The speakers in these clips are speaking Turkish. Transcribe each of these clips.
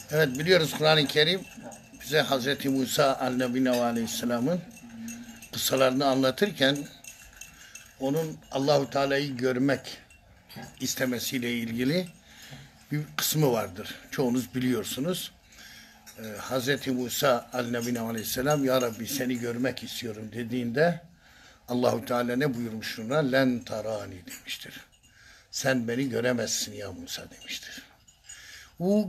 Evet, biliyoruz Kur'an-ı Kerim bize Hazreti Musa Aleyhisselam'ın kıssalarını anlatırken onun Allahu Teala'yı görmek istemesiyle ilgili bir kısmı vardır. Çoğunuz biliyorsunuz. Hazreti Musa Aleyhisselam ya Rabbi seni görmek istiyorum dediğinde Allahu Teala ne buyurmuş ona? Len tarani demiştir. Sen beni göremezsin ya Musa demiştir. Bu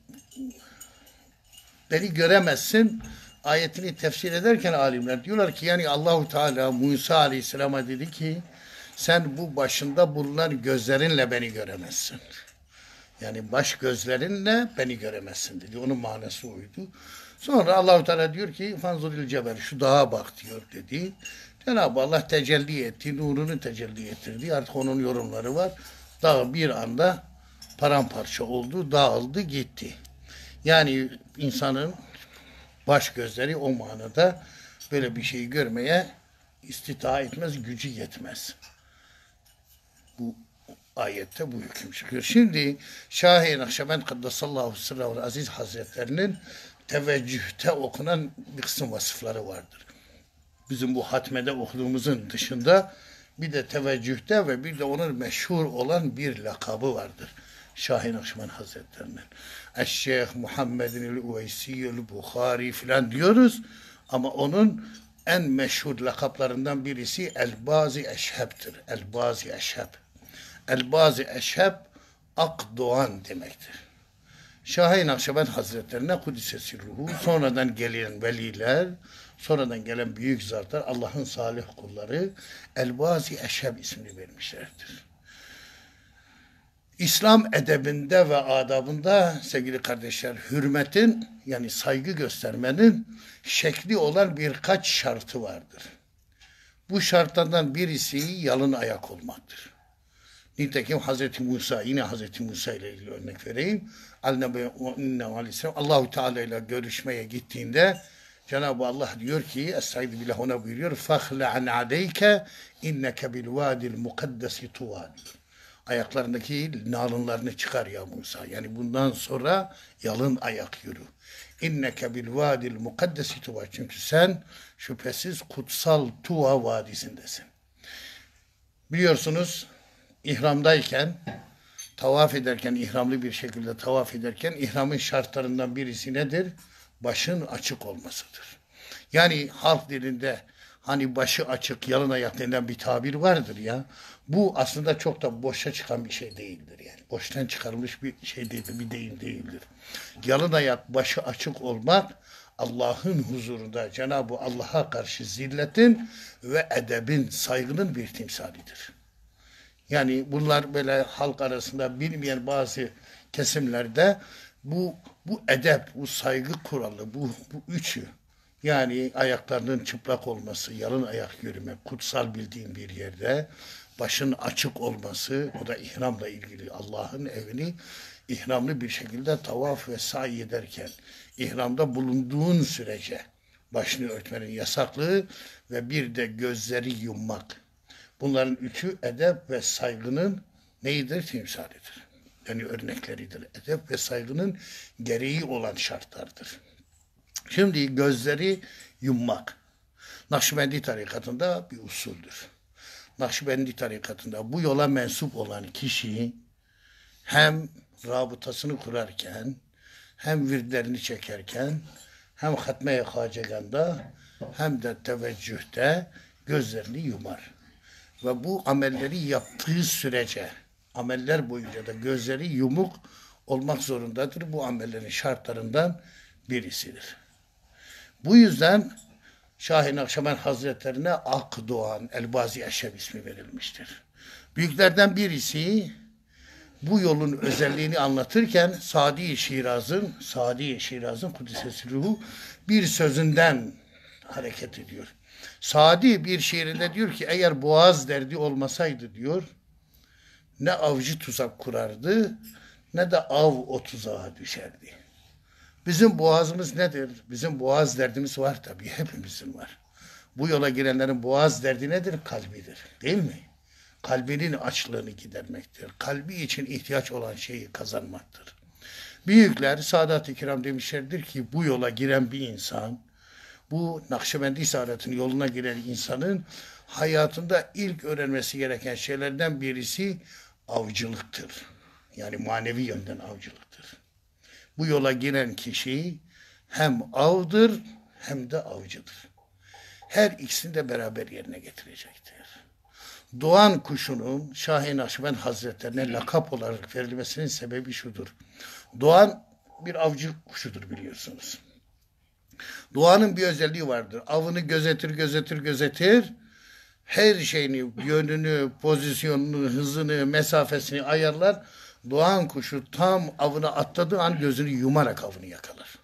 beni göremezsin ayetini tefsir ederken alimler diyorlar ki yani Allahu Teala Musa Aleyhisselam'a dedi ki sen bu başında bulunan gözlerinle beni göremezsin. Yani baş gözlerinle beni göremezsin dedi. Onun manası oydu. Sonra Allahu Teala diyor ki fanzuril cebel şu dağa bak diyor dedi. Cenab-ı Allah tecelli etti, nurunu tecelli ettirdi. Artık onun yorumları var. Dağ bir anda paramparça oldu, dağıldı, gitti. Yani insanın baş gözleri o manada böyle bir şeyi görmeye istita etmez, gücü yetmez. Bu ayette bu hüküm çıkıyor. Şimdi Şah-ı Nakşibend Kaddesallahu Sırrahul Aziz Hazretlerinin teveccühte okunan bir kısım vasıfları vardır. Bizim bu hatmede okuduğumuzun dışında bir de teveccühte ve bir de onun meşhur olan bir lakabı vardır. Şah-ı Nakşibend Hazretlerinin. Eşşeyh Muhammed'in Uveysi'l Bukhari filan diyoruz ama onun en meşhur lakaplarından birisi El-Bazi Eşheb'tir. El-Bazi Eşheb. El-Bazi Eşheb Akdoğan demektir. Şah-ı Nakşibend Hazretlerine Kudüs'e ruhu, sonradan gelen veliler, sonradan gelen büyük zatlar, Allah'ın salih kulları El-Bazi Eşheb ismini vermişlerdir. İslam edebinde ve adabında sevgili kardeşler hürmetin yani saygı göstermenin şekli olan birkaç şartı vardır. Bu şartlardan birisi yalın ayak olmaktır. Nitekim Hazreti Musa, yine Hazreti Musa ile ilgili örnek vereyim. Allahu Teala ile görüşmeye gittiğinde Cenab-ı Allah diyor ki Estaizu billah ona buyuruyor فَخْلَ عَنْ عَدَيْكَ اِنَّكَ بِالْوَادِ الْمُقَدَّسِ تُوَادِ ayaklarındaki nalınlarını çıkar ya Musa. Yani bundan sonra yalın ayak yürü. İnneke bil vadil mukaddesi tuva. Çünkü sen şüphesiz kutsal Tuva vadisindesin. Biliyorsunuz ihramdayken tavaf ederken, ihramlı bir şekilde tavaf ederken ihramın şartlarından birisi nedir? Başın açık olmasıdır. Yani halk dilinde hani başı açık, yalın ayak denilen bir tabir vardır ya. Bu aslında çok da boşa çıkan bir şey değildir yani. Boştan çıkarılmış bir şey değildir, bir deyim değildir. Yalın ayak, başı açık olmak Allah'ın huzurunda Cenab-ı Allah'a karşı zilletin ve edebin, saygının bir timsalidir. Yani bunlar böyle halk arasında bilmeyen bazı kesimlerde bu edep, bu saygı kuralı, bu üçü yani ayaklarının çıplak olması, yalın ayak yürümek, kutsal bildiğin bir yerde, başın açık olması, o da ihramla ilgili Allah'ın evini ihramlı bir şekilde tavaf ve sa'i ederken, ihramda bulunduğun sürece başını örtmenin yasaklığı ve bir de gözleri yummak. Bunların üçü edep ve saygının neyidir? Timsalidir. Yani örnekleridir. Edep ve saygının gereği olan şartlardır. Şimdi gözleri yummak. Nakşibendi tarikatında bir usuldür. Nakşibendi tarikatında bu yola mensup olan kişi hem rabıtasını kurarken, hem virdlerini çekerken, hem hatme-i haceganda, hem de teveccühte gözlerini yumar. Ve bu amelleri yaptığı sürece, ameller boyunca da gözleri yumuk olmak zorundadır. Bu amellerin şartlarından birisidir. Bu yüzden Şah-ı Nakşibend Hazretlerine Akdoğan, El-Bazi Eşheb ismi verilmiştir. Büyüklerden birisi bu yolun özelliğini anlatırken Sadi-i Şiraz'ın Kudüs'e ruhu bir sözünden hareket ediyor. Sadi bir şiirinde diyor ki eğer boğaz derdi olmasaydı diyor ne avcı tuzak kurardı ne de av o tuzağa düşerdi. Bizim boğazımız nedir? Bizim boğaz derdimiz var tabii. Hepimizin var. Bu yola girenlerin boğaz derdi nedir? Kalbidir. Değil mi? Kalbinin açlığını gidermektir. Kalbi için ihtiyaç olan şeyi kazanmaktır. Büyükler, Sadat-ı Kiram demişlerdir ki bu yola giren bir insan, bu Nakşibendi Saadet'in yoluna giren insanın hayatında ilk öğrenmesi gereken şeylerden birisi avcılıktır. Yani manevi yönden avcılıktır. Bu yola giren kişi hem avdır hem de avcıdır. Her ikisini de beraber yerine getirecektir. Doğan kuşunun Şah-ı Nakşibend Hazretlerine lakap olarak verilmesinin sebebi şudur. Doğan bir avcı kuşudur biliyorsunuz. Doğanın bir özelliği vardır. Avını gözetir. Her şeyini, yönünü, pozisyonunu, hızını, mesafesini ayarlar. Doğan kuşu tam avına atladığı an gözünü yumarak avını yakalar.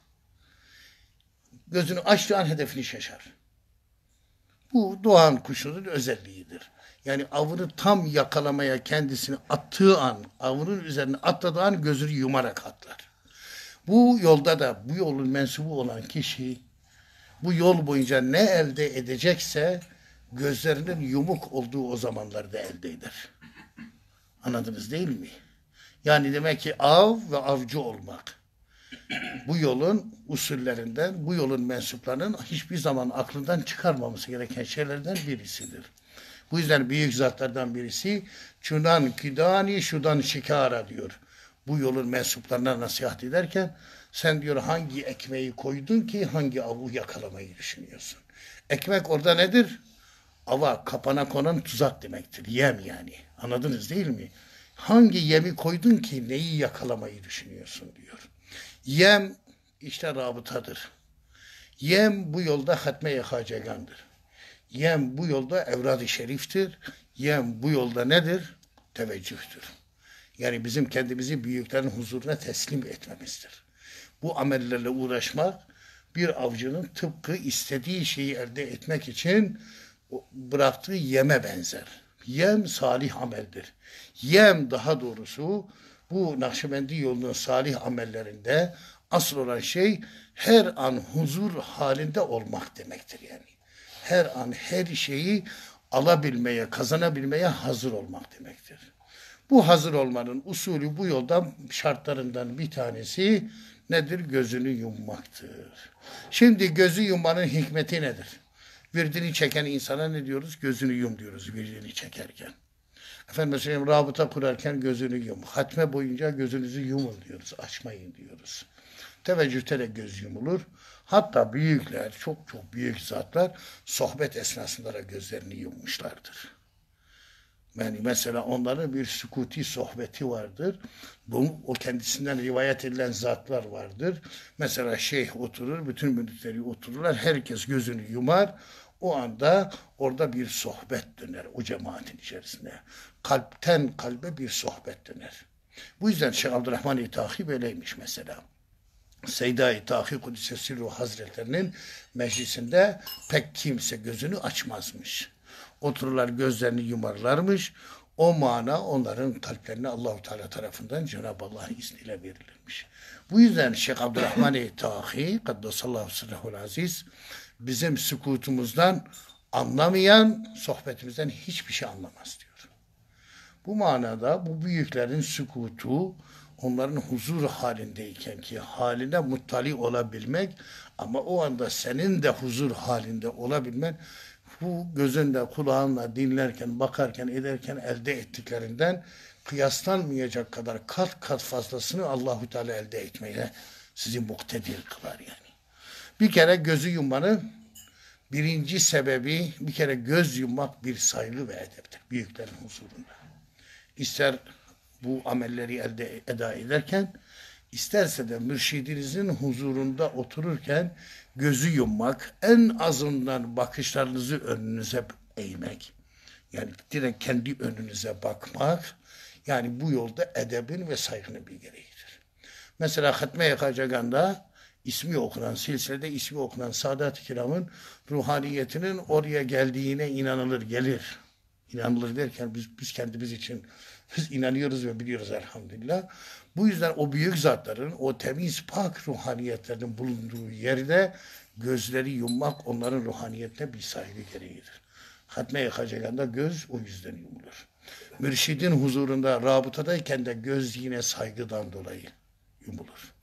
Gözünü açtığı an hedefini şaşar. Bu doğan kuşunun özelliğidir. Yani avını tam yakalamaya kendisini attığı an, avının üzerine atladığı an gözünü yumarak atlar. Bu yolda da bu yolun mensubu olan kişi bu yol boyunca ne elde edecekse gözlerinin yumuk olduğu o zamanlarda elde eder. Anladınız değil mi? Yani demek ki av ve avcı olmak bu yolun usullerinden, bu yolun mensuplarının hiçbir zaman aklından çıkarmaması gereken şeylerden birisidir. Bu yüzden büyük zatlardan birisi "Çunan küdani şudan şikara" diyor. Bu yolun mensuplarına nasihat ederken sen diyor hangi ekmeği koydun ki hangi avı yakalamayı düşünüyorsun? Ekmek orada nedir? Ava, kapana konan tuzak demektir. Yem yani. Anladınız değil mi? Hangi yemi koydun ki neyi yakalamayı düşünüyorsun diyor. Yem işte rabıtadır. Yem bu yolda hatme-i hacegandır. Yem bu yolda evrad-ı şeriftir. Yem bu yolda nedir? Teveccühtür. Yani bizim kendimizi büyüklerin huzuruna teslim etmemizdir. Bu amellerle uğraşmak bir avcının tıpkı istediği şeyi elde etmek için bıraktığı yeme benzer. Yem salih ameldir. Yem daha doğrusu bu Nakşibendi yolunun salih amellerinde asıl olan şey her an huzur halinde olmak demektir yani. Her an her şeyi alabilmeye, kazanabilmeye hazır olmak demektir. Bu hazır olmanın usulü bu yoldan şartlarından bir tanesi nedir? Gözünü yummaktır. Şimdi gözü yummanın hikmeti nedir? Virdini çeken insana ne diyoruz? Gözünü yum diyoruz virdini çekerken. Efendim mesela rabıta kurarken gözünü yum. Hatme boyunca gözünüzü yumun diyoruz. Açmayın diyoruz. Teveccühte de göz yumulur. Hatta büyükler, çok büyük zatlar sohbet esnasında da gözlerini yummuşlardır. Yani mesela onların bir sükuti sohbeti vardır. O kendisinden rivayet edilen zatlar vardır. Mesela şeyh oturur, bütün müritleri otururlar. Herkes gözünü yumar. O anda orada bir sohbet döner o cemaatin içerisinde. Kalpten kalbe bir sohbet döner. Bu yüzden Şeyh Abdurrahman-ı Tahi böyleymiş mesela. Seyda-i Tahi Kudüs'e Hazretlerinin meclisinde pek kimse gözünü açmazmış. Otururlar gözlerini yumarlarmış. O mana onların kalplerine Allahu Teala tarafından Cenab-ı Allah'ın izniyle verilirmiş. Bu yüzden Şeyh Abdurrahman-ı Tahi Kaddesallahu sırrahul aziz bizim sükutumuzdan anlamayan sohbetimizden hiçbir şey anlamaz diyor. Bu manada bu büyüklerin sükutu onların huzur halindeyken ki haline muttali olabilmek ama o anda senin de huzur halinde olabilmen bu gözünle, kulağınla dinlerken, bakarken, ederken elde ettiklerinden kıyaslanmayacak kadar kat kat fazlasını Allahu Teala elde etmeye sizi muktedir kılar yani. Bir kere gözü yummanın birinci sebebi bir kere göz yummak bir saygı ve edeptir büyüklerin huzurunda. İster bu amelleri eda ederken isterse de mürşidinizin huzurunda otururken gözü yummak, en azından bakışlarınızı önünüze eğmek. Yani direkt kendi önünüze bakmak, yani bu yolda edebin ve saygının bir gereğidir. Mesela Hatme-i Hacegan'da ismi okunan, silsilede ismi okunan Sadat-ı Kiram'ın ruhaniyetinin oraya geldiğine inanılır, gelir. İnanılır derken biz kendimiz için biz inanıyoruz ve biliyoruz elhamdülillah. Bu yüzden o büyük zatların, o temiz pak ruhaniyetlerinin bulunduğu yerde gözleri yummak onların ruhaniyetine bir saygı gereğidir. Hatme-i Hacegan'da göz o yüzden yumulur. Mürşidin huzurunda rabıtadayken de göz yine saygıdan dolayı yumulur.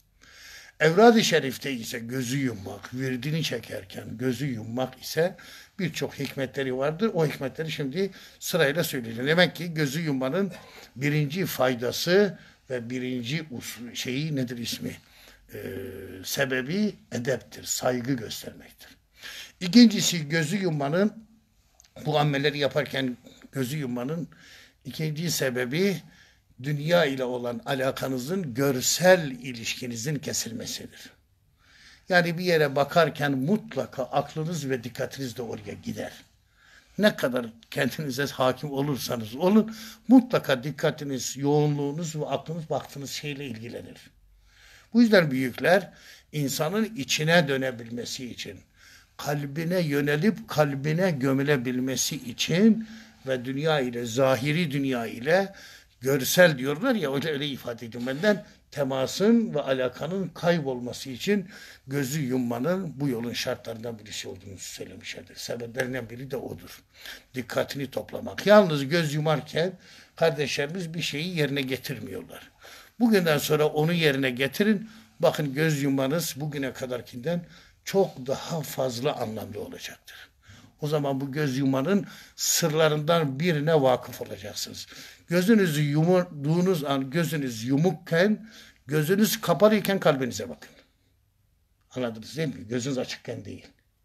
Evrad-ı Şerif'te ise gözü yummak, virdini çekerken gözü yummak ise birçok hikmetleri vardır. O hikmetleri şimdi sırayla söyleyeceğim. Demek ki gözü yummanın birinci faydası ve birinci şeyi nedir ismi? Sebebi edeptir, saygı göstermektir. İkincisi gözü yummanın, bu amelleri yaparken gözü yummanın ikinci sebebi dünya ile olan alakanızın görsel ilişkinizin kesilmesidir. Yani bir yere bakarken mutlaka aklınız ve dikkatiniz de oraya gider. Ne kadar kendinize hakim olursanız olun, mutlaka dikkatiniz, yoğunluğunuz ve aklınız baktığınız şeyle ilgilenir. Bu yüzden büyükler insanın içine dönebilmesi için, kalbine yönelip kalbine gömülebilmesi için ve dünya ile, zahiri dünya ile görsel diyorlar ya, öyle ifade ediyorum benden, temasın ve alakanın kaybolması için gözü yummanın bu yolun şartlarından birisi olduğunu söylemişlerdir. Sebeplerinden biri de odur. Dikkatini toplamak. Yalnız göz yumarken kardeşlerimiz bir şeyi yerine getirmiyorlar. Bugünden sonra onu yerine getirin. Bakın göz yumanız bugüne kadarkinden çok daha fazla anlamlı olacaktır. O zaman bu göz yumanın sırlarından birine vakıf olacaksınız. Gözünüzü yumduğunuz an, gözünüz yumukken, gözünüz kapalıyken kalbinize bakın. Anladınız değil mi? Gözünüz açıkken değil.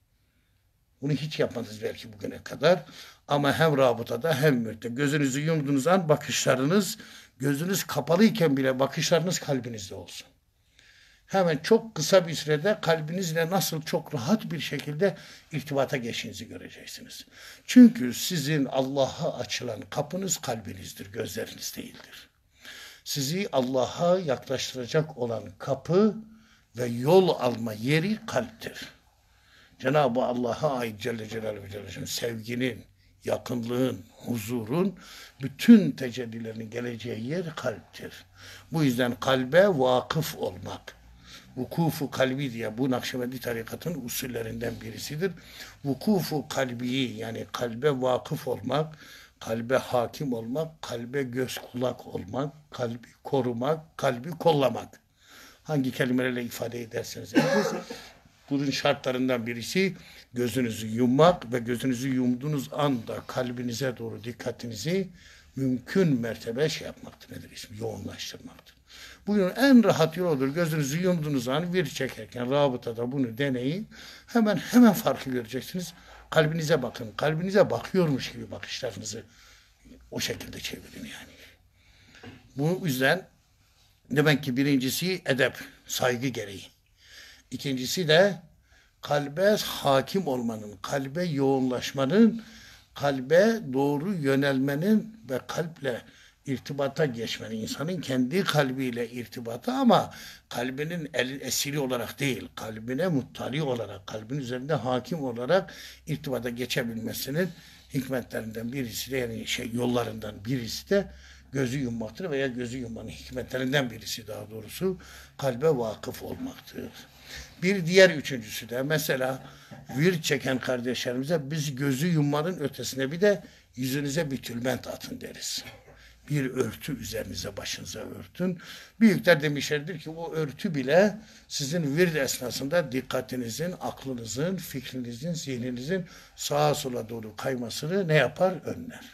Bunu hiç yapmadınız belki bugüne kadar. Ama hem rabıtada hem mürte. Gözünüzü yumduğunuz an bakışlarınız, gözünüz kapalıyken bile bakışlarınız kalbinizde olsun. Hemen çok kısa bir sürede kalbinizle nasıl çok rahat bir şekilde irtibata geçtiğinizi göreceksiniz. Çünkü sizin Allah'a açılan kapınız kalbinizdir, gözleriniz değildir. Sizi Allah'a yaklaştıracak olan kapı ve yol alma yeri kalptir. Cenab-ı Allah'a ait Celle Celaluhu ve Celle sevginin, yakınlığın, huzurun bütün tecellilerinin geleceği yer kalptir. Bu yüzden kalbe vakıf olmak, vukufu kalbi diye bu Nakşibendi tarikatın usullerinden birisidir. Vukufu kalbi, yani kalbe vakıf olmak, kalbe hakim olmak, kalbe göz kulak olmak, kalbi korumak, kalbi kollamak. Hangi kelimelerle ifade ederseniz ediniz. Bunun şartlarından birisi gözünüzü yummak ve gözünüzü yumduğunuz anda kalbinize doğru dikkatinizi mümkün mertebe yapmaktır. Nedir ismi? Yoğunlaştırmaktır. Bugün en rahat yoludur. Gözünüzü yumduğunuz an vir çekerken rabıtada bunu deneyin. Hemen farkı göreceksiniz. Kalbinize bakın. Kalbinize bakıyormuş gibi bakışlarınızı o şekilde çevirin yani. Bu yüzden demek ki birincisi edep, saygı gereği. İkincisi de kalbe hakim olmanın, kalbe yoğunlaşmanın, kalbe doğru yönelmenin ve kalple irtibata geçmenin, insanın kendi kalbiyle irtibata, ama kalbinin esiri olarak değil, kalbine muttali olarak, kalbin üzerinde hakim olarak irtibata geçebilmesinin hikmetlerinden birisi de, yani yollarından birisi de gözü yummaktır veya gözü yummanın hikmetlerinden birisi daha doğrusu kalbe vakıf olmaktır. Bir diğer üçüncüsü de mesela virt çeken kardeşlerimize biz gözü yummanın ötesine bir de yüzünüze bir tülbent atın deriz. Bir örtü üzerinize, başınıza örtün. Büyükler demişlerdir ki o örtü bile sizin virt esnasında dikkatinizin, aklınızın, fikrinizin, zihninizin sağa sola doğru kaymasını ne yapar? Önler.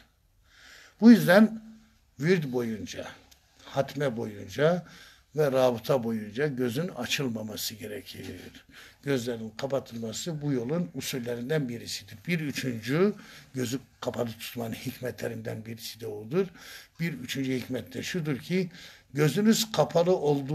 Bu yüzden virt boyunca, hatme boyunca ve rabıta boyunca gözün açılmaması gerekir. Gözlerin kapatılması bu yolun usullerinden birisidir. Bir üçüncü gözü kapalı tutmanın hikmetlerinden birisi de odur. Bir üçüncü hikmet de şudur ki gözünüz kapalı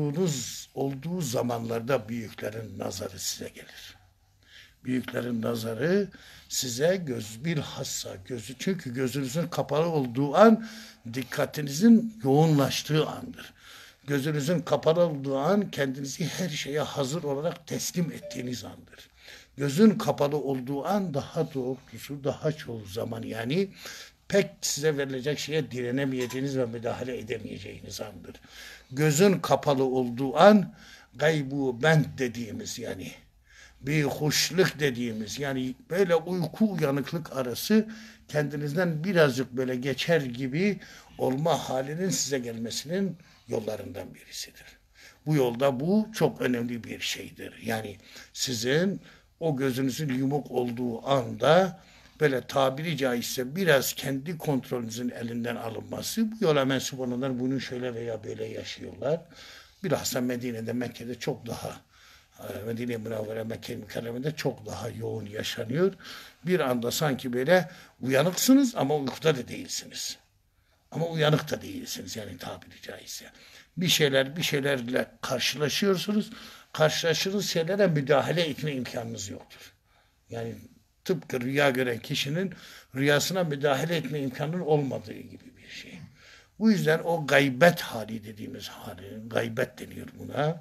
olduğu zamanlarda büyüklerin nazarı size gelir. Büyüklerin nazarı size bilhassa gözü, çünkü gözünüzün kapalı olduğu an dikkatinizin yoğunlaştığı andır. Gözünüzün kapalı olduğu an kendinizi her şeye hazır olarak teslim ettiğiniz andır. Gözün kapalı olduğu an daha doğrusu daha çoğu zaman yani pek size verilecek şeye direnemeyeceğiniz ve müdahale edemeyeceğiniz andır. Gözün kapalı olduğu an gaybu bent dediğimiz, yani bir hoşluk dediğimiz, yani böyle uyku uyanıklık arası kendinizden birazcık böyle geçer gibi olma halinin size gelmesinin yollarından birisidir. Bu yolda bu çok önemli bir şeydir. Yani sizin o gözünüzün yumuk olduğu anda böyle tabiri caizse biraz kendi kontrolünüzün elinden alınması. Bu yola mensup olanlar bunu şöyle veya böyle yaşıyorlar. Bilhassa Medine'de, Mekke'de çok daha Medine-i Münevvere, Mekke-i Mükerreme'de çok daha yoğun yaşanıyor. Bir anda sanki böyle uyanıksınız ama uykuda da değilsiniz. Ama uyanık da değilsiniz yani tabiri caizse. Bir şeylerle karşılaşıyorsunuz. Karşılaştığınız şeylere müdahale etme imkanınız yoktur. Yani tıpkı rüya gören kişinin rüyasına müdahale etme imkanının olmadığı gibi bir şey. Bu yüzden o gaybet hali dediğimiz hali, gaybet deniyor buna.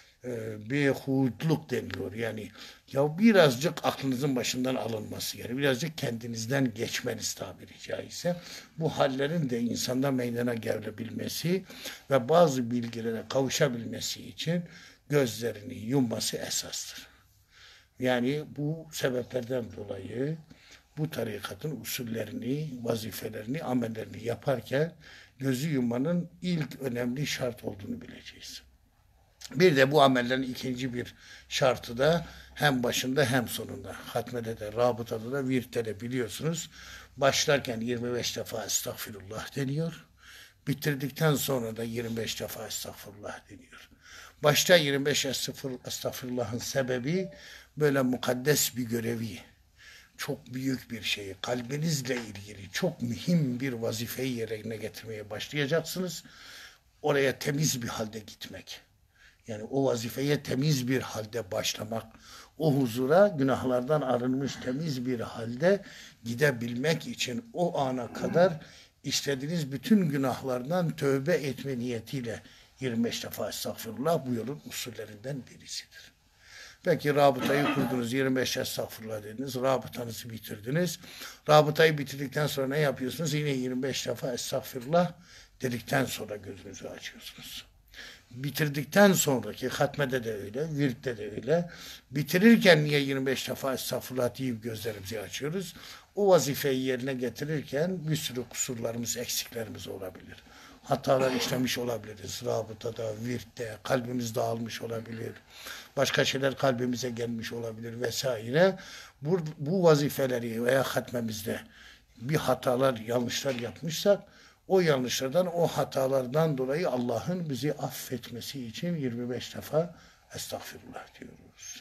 Beyhutluk deniyor. Yani ya birazcık aklınızın başından alınması, yani birazcık kendinizden geçmeniz tabiri caizse, bu hallerin de insanda meydana gelebilmesi ve bazı bilgilere kavuşabilmesi için gözlerini yumması esastır. Yani bu sebeplerden dolayı bu tarikatın usullerini, vazifelerini, amellerini yaparken gözü yummanın ilk önemli şart olduğunu bileceğiz. Bir de bu amellerin ikinci bir şartı da hem başında hem sonunda. Hatmede de, rabıtada da, virtte de biliyorsunuz. Başlarken 25 defa estağfirullah deniyor. Bitirdikten sonra da 25 defa estağfirullah deniyor. Başta 25 estağfirullah'ın sebebi böyle mukaddes bir görevi, çok büyük bir şeyi, kalbinizle ilgili çok mühim bir vazifeyi yerine getirmeye başlayacaksınız. Oraya temiz bir halde gitmek. Yani o vazifeye temiz bir halde başlamak, o huzura günahlardan arınmış temiz bir halde gidebilmek için o ana kadar işlediğiniz bütün günahlardan tövbe etme niyetiyle 25 defa estağfurullah bu yolun usullerinden birisidir. Peki rabıtayı kurdunuz, 25 estağfurullah dediniz, rabıtanızı bitirdiniz. Rabıtayı bitirdikten sonra ne yapıyorsunuz? Yine 25 defa estağfurullah dedikten sonra gözünüzü açıyorsunuz. Bitirdikten sonraki hatmede de öyle, virtte de öyle. Bitirirken niye 25 defa estağfurullah deyip gözlerimizi açıyoruz? O vazifeyi yerine getirirken bir sürü kusurlarımız, eksiklerimiz olabilir. Hatalar işlemiş olabiliriz. Rabıtada, virtte, kalbimiz dağılmış olabilir. Başka şeyler kalbimize gelmiş olabilir vesaire. Bu vazifeleri veya hatmemizde bir hatalar, yanlışlar yapmışsak o yanlışlardan, o hatalardan dolayı Allah'ın bizi affetmesi için 25 defa estağfirullah diyoruz.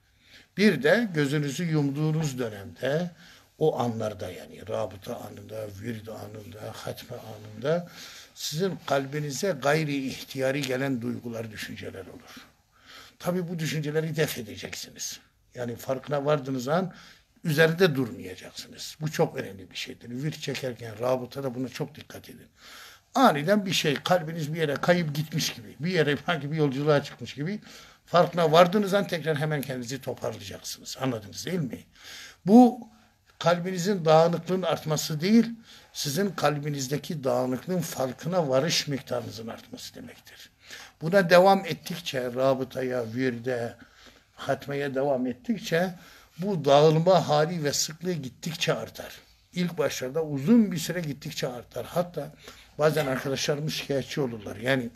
Bir de gözünüzü yumduğunuz dönemde, o anlarda yani rabıta anında, vird anında, hatme anında sizin kalbinize gayri ihtiyari gelen duygular, düşünceler olur. Tabi bu düşünceleri def edeceksiniz. Yani farkına vardığınız an üzerinde durmayacaksınız. Bu çok önemli bir şeydir. Vir çekerken, rabıtada buna çok dikkat edin. Aniden bir şey, kalbiniz bir yere kayıp gitmiş gibi, bir yere sanki bir yolculuğa çıkmış gibi farkına vardığınız an tekrar hemen kendinizi toparlayacaksınız. Anladınız değil mi? Bu kalbinizin dağınıklığın artması değil, sizin kalbinizdeki dağınıklığın farkına varış miktarınızın artması demektir. Buna devam ettikçe, rabıtaya, virde, hatmeye devam ettikçe bu dağılma hali ve sıklığı gittikçe artar. İlk başlarda uzun bir süre gittikçe artar. Hatta bazen arkadaşlarımız şikayetçi olurlar. Yani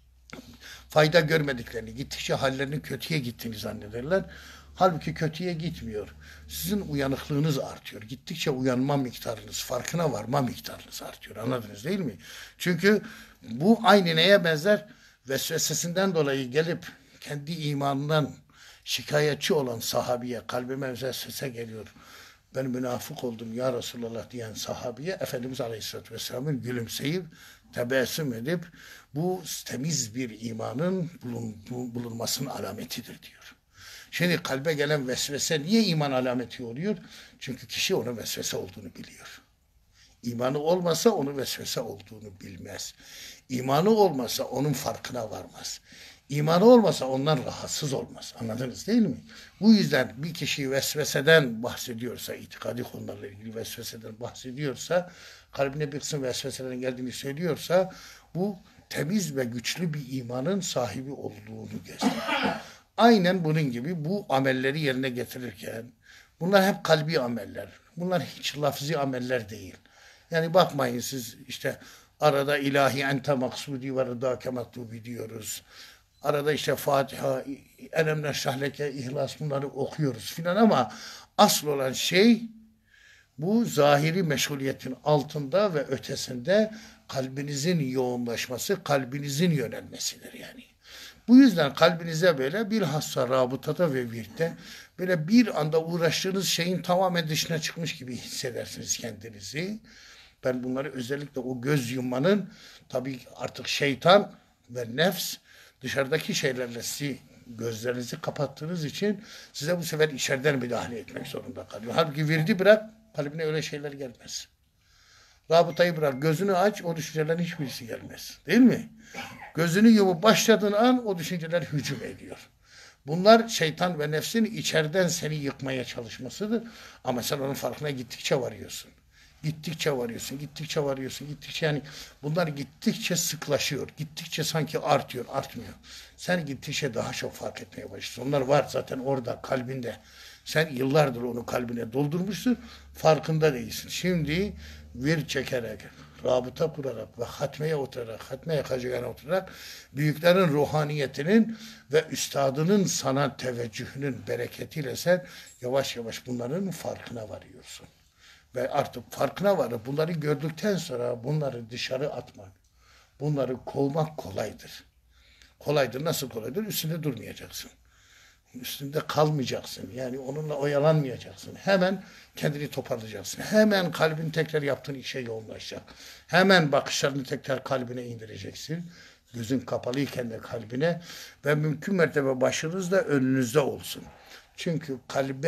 fayda görmediklerini, gittikçe hallerinin kötüye gittiğini zannederler. Halbuki kötüye gitmiyor. Sizin uyanıklığınız artıyor. Gittikçe uyanma miktarınız, farkına varma miktarınız artıyor. Anladınız değil mi? Çünkü bu aynı neye benzer? Vesvesesinden dolayı gelip kendi imanından şikayetçi olan sahabiye, kalbime vesvese geliyor, ben münafık oldum ya Resulallah diyen sahabiye Efendimiz Aleyhisselatü Vesselam'ın gülümseyip tebessüm edip bu temiz bir imanın bulunmasının alametidir diyor. Şimdi kalbe gelen vesvese niye iman alameti oluyor? Çünkü kişi onun vesvese olduğunu biliyor. İmanı olmasa onun vesvese olduğunu bilmez. İmanı olmasa onun farkına varmaz. İmanı olmasa ondan rahatsız olmaz. Anladınız değil mi? Bu yüzden bir kişi vesveseden bahsediyorsa, itikadi konularla ilgili vesveseden bahsediyorsa, kalbine bir kısım vesveselerin geldiğini söylüyorsa, bu temiz ve güçlü bir imanın sahibi olduğunu gösteriyor. Aynen bunun gibi bu amelleri yerine getirirken, bunlar hep kalbi ameller. Bunlar hiç lafzi ameller değil. Yani bakmayın siz işte arada ilahi ente maksudi ve rıdâke matlubi diyoruz. Arada işte Fatiha, Elem Neşrah Leke, İhlas bunları okuyoruz filan ama asıl olan şey bu zahiri meşguliyetin altında ve ötesinde kalbinizin yoğunlaşması, kalbinizin yönelmesidir yani. Bu yüzden kalbinize böyle bilhassa rabıtada ve virtte böyle bir anda uğraştığınız şeyin tamamen dışına çıkmış gibi hissedersiniz kendinizi. Ben bunları özellikle o göz yummanın tabii artık şeytan ve nefs dışarıdaki şeylerle sizi gözlerinizi kapattığınız için size bu sefer içeriden müdahale etmek zorunda kalıyor. Halbuki virdi bırak, kalbine öyle şeyler gelmez. Rabıtayı bırak, gözünü aç, o düşüncelerin hiçbirisi gelmez. Değil mi? Gözünü yumup başladığın an o düşünceler hücum ediyor. Bunlar şeytan ve nefsin içeriden seni yıkmaya çalışmasıdır. Ama sen onun farkına gittikçe varıyorsun. Gittikçe varıyorsun, gittikçe varıyorsun, gittikçe yani bunlar gittikçe sıklaşıyor. Gittikçe sanki artıyor, artmıyor. Sen gittikçe daha çok fark etmeye başlıyorsun. Onlar var zaten orada, kalbinde. Sen yıllardır onu kalbine doldurmuşsun, farkında değilsin. Şimdi vir çekerek, rabıta kurarak ve hatmeye oturarak, hatmeye kacıgana oturarak büyüklerin ruhaniyetinin ve üstadının sana teveccühünün bereketiyle sen yavaş yavaş bunların farkına varıyorsun. Ve artık farkına varıp bunları gördükten sonra bunları dışarı atmak, bunları kovmak kolaydır. Kolaydır. Nasıl kolaydır? Üstünde durmayacaksın. Üstünde kalmayacaksın. Yani onunla oyalanmayacaksın. Hemen kendini toparlayacaksın. Hemen kalbin tekrar yaptığın işe yoğunlaşacak. Hemen bakışlarını tekrar kalbine indireceksin. Gözün kapalıyken de kalbine ve mümkün mertebe başınız da önünüzde olsun. Çünkü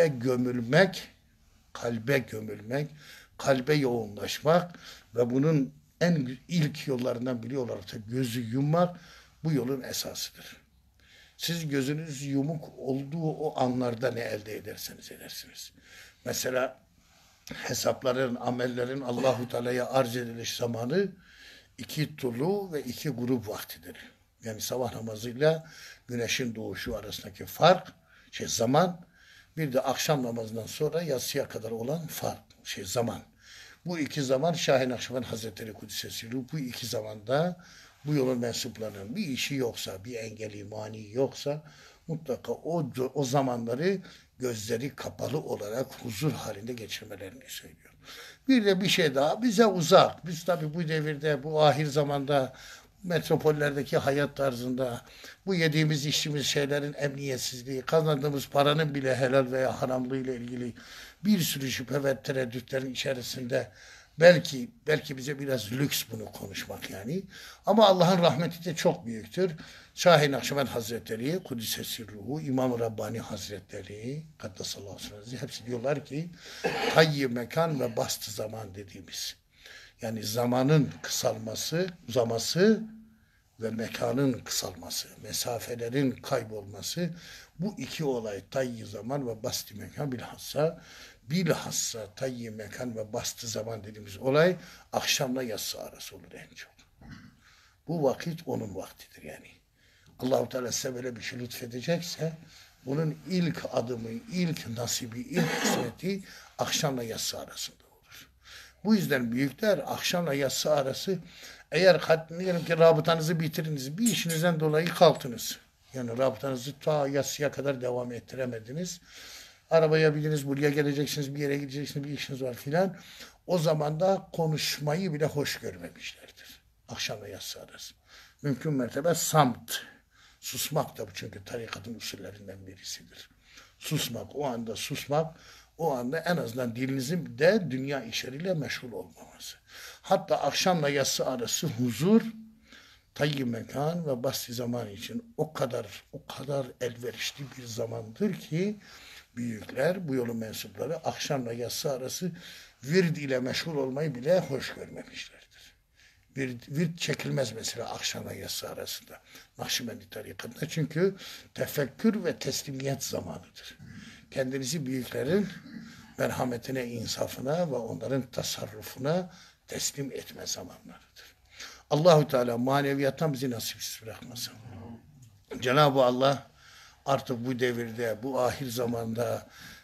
kalbe gömülmek, kalbe yoğunlaşmak ve bunun en ilk yollarından biri olarak da gözü yummak bu yolun esasıdır. Siz gözünüz yumuk olduğu o anlarda ne elde ederseniz edersiniz. Mesela hesapların, amellerin Allahu Teala'ya arz ediliş zamanı iki tulu ve iki grup vaktidir. Yani sabah namazıyla güneşin doğuşu arasındaki fark, zaman, bir de akşam namazından sonra yatsıya kadar olan fark, zaman. Bu iki zaman Şah-ı Nakşibend Hazretleri Kudüs'e bu iki zamanda bu yolun mensuplarının bir işi yoksa, bir engeli, mani yoksa mutlaka o zamanları gözleri kapalı olarak huzur halinde geçirmelerini söylüyor. Bir de bir şey daha bize uzak. Biz tabii bu devirde, bu ahir zamanda metropollerdeki hayat tarzında bu yediğimiz içtiğimiz şeylerin emniyetsizliği, kazandığımız paranın bile helal veya haramlığı ile ilgili bir sürü şüphe ve tereddütlerin içerisinde belki bize biraz lüks bunu konuşmak yani. Ama Allah'ın rahmeti de çok büyüktür. Şah-ı Nakşibend Hazretleri, Kudüs'e sirruhu, İmam-ı Rabbani Hazretleri, Kaddesallahu aleyhi ve sellem, hepsi diyorlar ki tayyi mekan ve bastı zaman dediğimiz. Yani zamanın kısalması, uzaması ve mekanın kısalması, mesafelerin kaybolması bu iki olay tayyi zaman ve bastı mekan bilhassa tayyi mekan ve bastı zaman dediğimiz olay akşamla yatsı arası olur en çok. Bu vakit onun vaktidir yani. Allah-u Teala size böyle bir şey lütfedecekse bunun ilk adımı, ilk nasibi, ilk kısmeti akşamla yatsı arasında olur. Bu yüzden büyükler akşamla yatsı arası eğer diyelim ki rabıtanızı bitiriniz, bir işinizden dolayı kalktınız. Yani rabıtanızı ta yatsıya kadar devam ettiremediniz. Arabaya bindiniz, buraya geleceksiniz, bir yere gideceksiniz, bir işiniz var filan. O zaman da konuşmayı bile hoş görmemişlerdir. Akşamla yatsı arası. Mümkün mertebe samt. Susmak da bu çünkü tarikatın usullerinden birisidir. Susmak, o anda en azından dilinizin de dünya işleriyle meşgul olmaması. Hatta akşamla yatsı arası huzur, tayyi mekan ve basti zaman için o kadar elverişli bir zamandır ki büyükler, bu yolun mensupları akşamla yatsı arası vird ile meşgul olmayı bile hoş görmemişlerdir. Vird çekilmez mesela akşamla yatsı arasında. Nakşibendi tarikatında çünkü tefekkür ve teslimiyet zamanıdır. Kendinizi büyüklerin merhametine, insafına ve onların tasarrufuna teslim etme zamanlarıdır. Allahu Teala maneviyattan bizi nasipsiz bırakmasın. Cenab-ı Allah artık bu devirde, bu ahir zamanda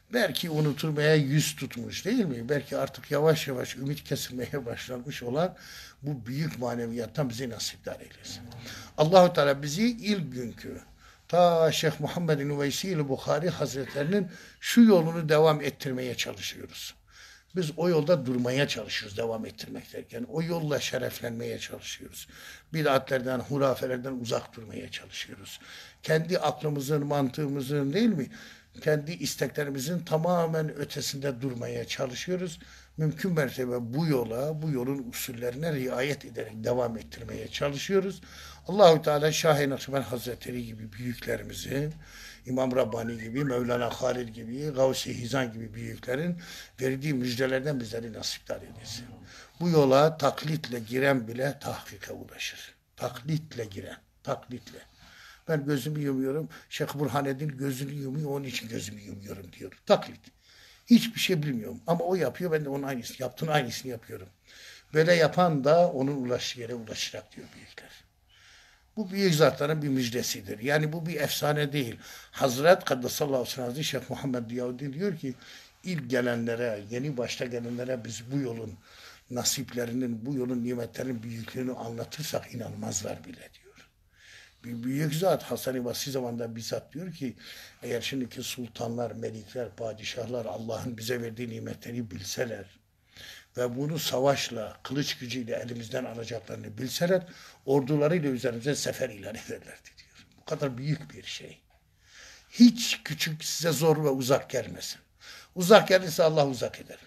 Belki unutulmaya yüz tutmuş değil mi? Belki artık yavaş yavaş ümit kesilmeye başlanmış olan bu büyük maneviyattan bizi nasipdar eylesin. Allahu Teala bizi ilk günkü ta Şeyh Muhammed'in Üveysi Bukhari Hazretlerinin şu yolunu devam ettirmeye çalışıyoruz. Biz o yolda durmaya çalışıyoruz devam ettirmek derken. O yolla şereflenmeye çalışıyoruz. Bid'atlerden, hurafelerden uzak durmaya çalışıyoruz. Kendi aklımızın, mantığımızın değil mi? Kendi isteklerimizin tamamen ötesinde durmaya çalışıyoruz. Mümkün mertebe bu yola, bu yolun usullerine riayet ederek devam ettirmeye çalışıyoruz. Allahu Teala Şah-ı Nakşibend Hazretleri gibi büyüklerimizi, İmam Rabbani gibi, Mevlana Halid gibi, Gavs-i Hizan gibi büyüklerin verdiği müjdelerden bizleri nasipdar eylesin. Bu yola taklitle giren bile tahkike ulaşır. Taklitle giren, taklitle. Ben gözümü yumuyorum, Şeyh Burhanettin gözünü yumuyor, onun için gözümü yumuyorum diyor. Taklit. Hiçbir şey bilmiyorum ama o yapıyor, ben de onun aynısını, yaptığının aynısını yapıyorum. Böyle yapan da onun ulaştığı yere ulaşacak diyor büyükler. Bu büyük zatların bir müjdesidir. Yani bu bir efsane değil. Hazret Kaddesallahu aleyhi ve sellem Şeyh Muhammed Diyavuddin diyor ki ilk gelenlere, yeni başta gelenlere biz bu yolun nasiplerinin, bu yolun nimetlerinin büyüklüğünü anlatırsak inanmazlar bile diyor. Bir büyük zat Hasan-ı Basri zamanında bizzat diyor ki eğer şimdiki sultanlar, melikler, padişahlar Allah'ın bize verdiği nimetleri bilseler ve bunu savaşla, kılıç gücüyle elimizden alacaklarını bilseler, ordularıyla üzerimize sefer ilan ederlerdi diyor. Bu kadar büyük bir şey. Hiç küçük size zor ve uzak gelmesin. Uzak gelirse Allah uzak eder.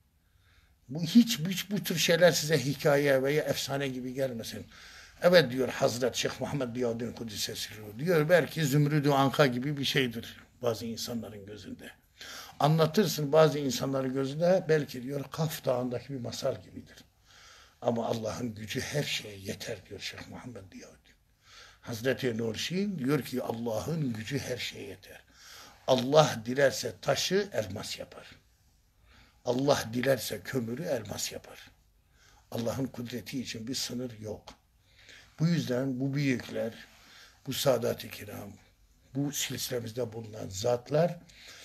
Hiç bu tür şeyler size hikaye veya efsane gibi gelmesin. Evet diyor Hazret Şeyh Muhammed Diyavuddin Kudüs'e sirruhu. Diyor belki Zümrüt-ü Anka gibi bir şeydir bazı insanların gözünde. Anlatırsın bazı insanların gözünde belki diyor Kaf Dağı'ndaki bir masal gibidir. Ama Allah'ın gücü her şeye yeter diyor Şeyh Muhammed Diyavuddin. Hazreti Nurşin diyor ki Allah'ın gücü her şeye yeter. Allah dilerse taşı elmas yapar. Allah dilerse kömürü elmas yapar. Allah'ın kudreti için bir sınır yok. Bu yüzden bu büyükler, bu Sadat-ı Kiram, bu silsilemizde bulunan zatlar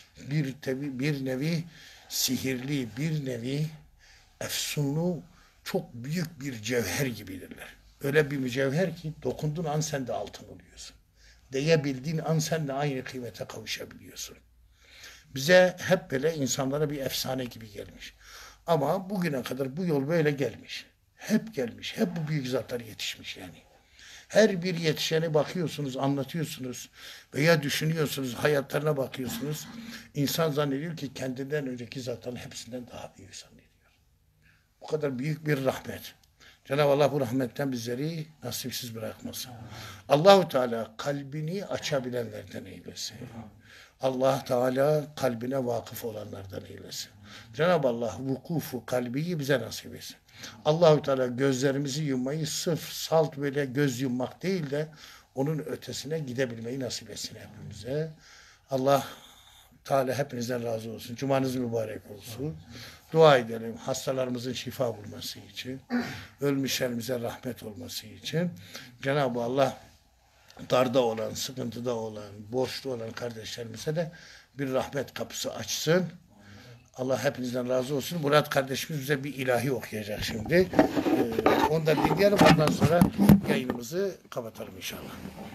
bir nevi sihirli, bir nevi efsunlu, çok büyük bir cevher gibidirler. Öyle bir mücevher ki dokunduğun an sen de altın oluyorsun. Değebildiğin an sen de aynı kıymete kavuşabiliyorsun. Bize hep böyle insanlara bir efsane gibi gelmiş. Ama bugüne kadar bu yol böyle gelmiş. Hep gelmiş. Hep bu büyük zatlar yetişmiş yani. Her bir yetişene bakıyorsunuz, anlatıyorsunuz veya düşünüyorsunuz, hayatlarına bakıyorsunuz. İnsan zannediyor ki kendinden önceki zatların hepsinden daha büyük zannediyor. Bu kadar büyük bir rahmet. Cenab-ı Allah bu rahmetten bizleri nasipsiz bırakmasın. Allahu Teala kalbini açabilenlerden eylesin. Allah Teala kalbine vakıf olanlardan eylesin. Cenab-ı Allah vukufu kalbiyi bize nasip etsin. Allahu Teala gözlerimizi yummayı sırf salt böyle göz yummak değil de onun ötesine gidebilmeyi nasip etsin hepimize. Allah Teala hepinizden razı olsun. Cumanız mübarek olsun. Dua edelim hastalarımızın şifa bulması için, ölmüşlerimize rahmet olması için. Cenab-ı Allah darda olan, sıkıntıda olan, borçlu olan kardeşlerimize de bir rahmet kapısı açsın. Allah hepinizden razı olsun. Murat kardeşimiz bize bir ilahi okuyacak şimdi. Onu da dinleyelim. Ondan sonra yayınımızı kapatalım inşallah.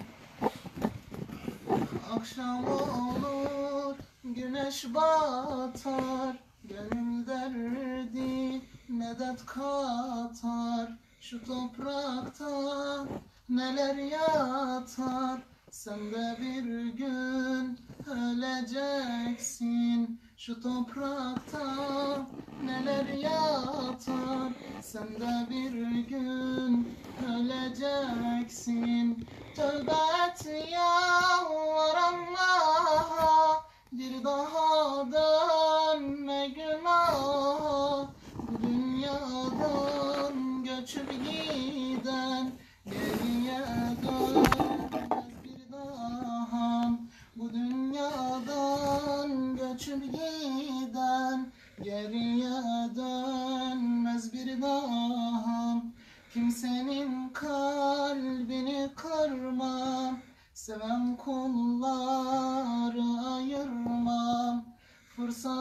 Akşam olur, güneş batar, gönül derdi medet katar. Şu toprakta neler yatar, sen de bir gün öleceksin. Şu toprakta neler yatar, sen de bir gün öleceksin. Tövbe et yalvar Allah'a, bir daha dönme günaha. Bu dünyadan göçüp giden geriye dönmez bir daha. Bu dünyadan göçüp giden geriye dönmez bir daha. Kimsenin kalbini kırma, seven kullar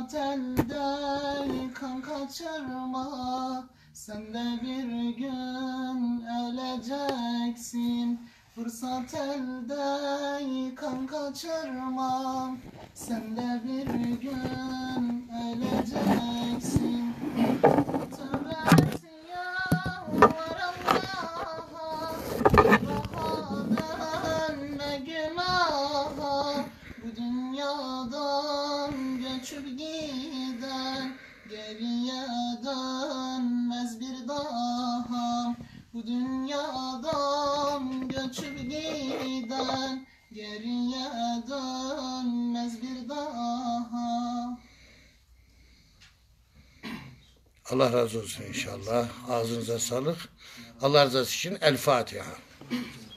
Fırsat elde kan kaçırma, sen de bir gün öleceksin. Fırsat elde kan kaçırma, sen de bir gün öleceksin. Tövbe et yalvar Allah'a, daha dönme günaha. Bu dünyadan göçüp giden geriye dönmez bir daha. Bu dünyadan göçüp giden geriye dönmez bir daha. Allah razı olsun inşallah. Ağzınıza sağlık. Allah rızası için El Fatiha.